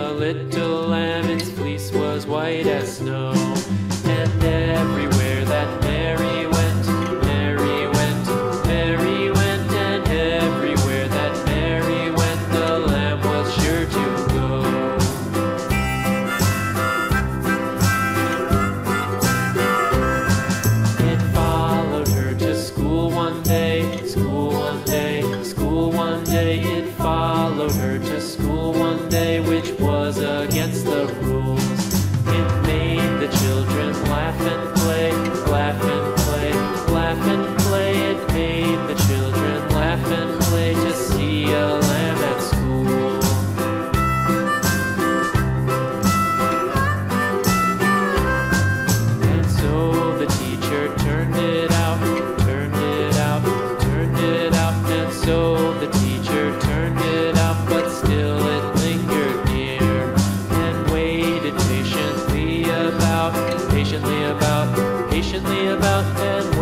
a little lamb, its fleece was white as snow. And everywhere that Mary went, Mary went, Mary went, and everywhere that Mary went, the lamb was sure to go. It followed her to school one day, school one day, school one day. It followed her to school one day, which was against the rules. It made the children laugh and play, laugh and play, laugh and play. It made the children laugh and play to see a lamb at school. And so the teacher turned it out, turned it out, turned it out. And so the teacher turned it out, but still it lingered near and waited patiently about, patiently about, patiently about, and